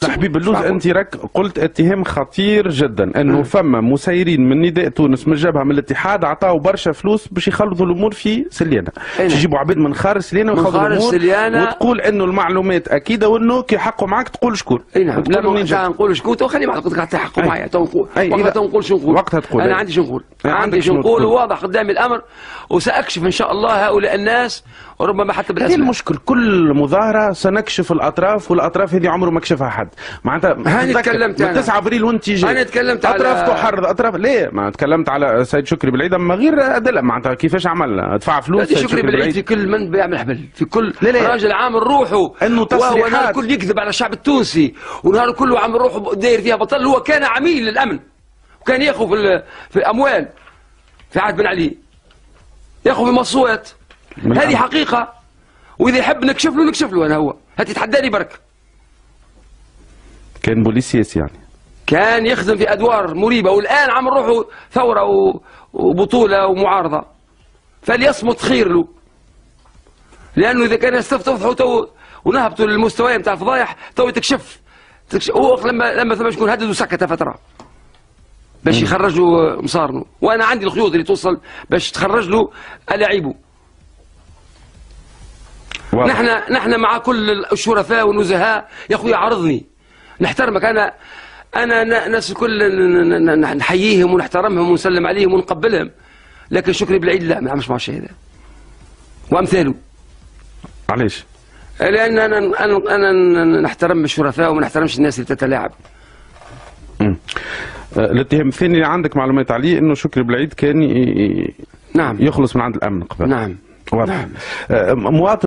حبيب اللوز، انت راك قلت اتهام خطير جدا انه فما مسيرين من نداء تونس من الجبهه من الاتحاد عطاو برشا فلوس باش يخلطوا الامور في سليانه، باش يجيبوا عباد من خارج سليانه ويخلطوا الامور، وتقول انه المعلومات اكيده وانه كي حقوا معك تقول شكون. اي نعم، لا نقول شكون تو خلي معك قلت حقوا معايا تو نقول شو نقول. وقتها تقول انا عندي شو نقول، عندي شو نقول واضح قدامي الامر، وساكشف ان شاء الله هؤلاء الناس وربما حتى بالاسماء. هذه المشكل، كل مظاهره سنكشف الاطراف، والاطراف هذه عمره ما كشفها حد. معناتها انا تكلمت من 9 ابريل وانت جاي انا تكلمت على اطراف تحرض اطراف، ليه؟ ما تكلمت على سيد شكري بالعيد اما غير ادله، معناتها كيفاش عمل دفع فلوس سيد شكري بالعيد في كل من بيعمل حبل، في كل راجل عامل روحه انه تصريحات، وهو نهار الكل يكذب على الشعب التونسي، ونهار كله عامل روحه داير فيها بطل. هو كان عميل للامن وكان ياخذ في الاموال في عهد بن علي، ياخذ في مصوات، هذه حقيقه، واذا يحب نكشف له انا هو هتتحداني برك. كان بوليس سياسي يعني، كان يخدم في ادوار مريبه، والان عم روحه ثوره وبطوله ومعارضه، فليصمت خير له، لانه اذا كان يستفضحوا تو ونهبطوا للمستوى نتاع الفضايح تو تكشف. هو لما ثم شكون هددوا سكت فتره باش يخرج له مصارنه، وانا عندي الخيوط اللي توصل باش تخرج له الاعيبه. نحن مع كل الشرفاء والنزهاء يا اخويا، عرضني نحترمك، انا ناس الكل نحييهم ونحترمهم ونسلم عليهم ونقبلهم، لكن شكري بالعيد لا، ما نعملش مع الشيء هذا وامثاله. علاش؟ لان انا نحترم الشرفاء وما نحترمش الناس اللي تتلاعب. الاتهام الثاني اللي عندك معلومات عليه انه شكري بالعيد كان نعم يخلص من عند الامن قبل. نعم واضح. نعم. مواطن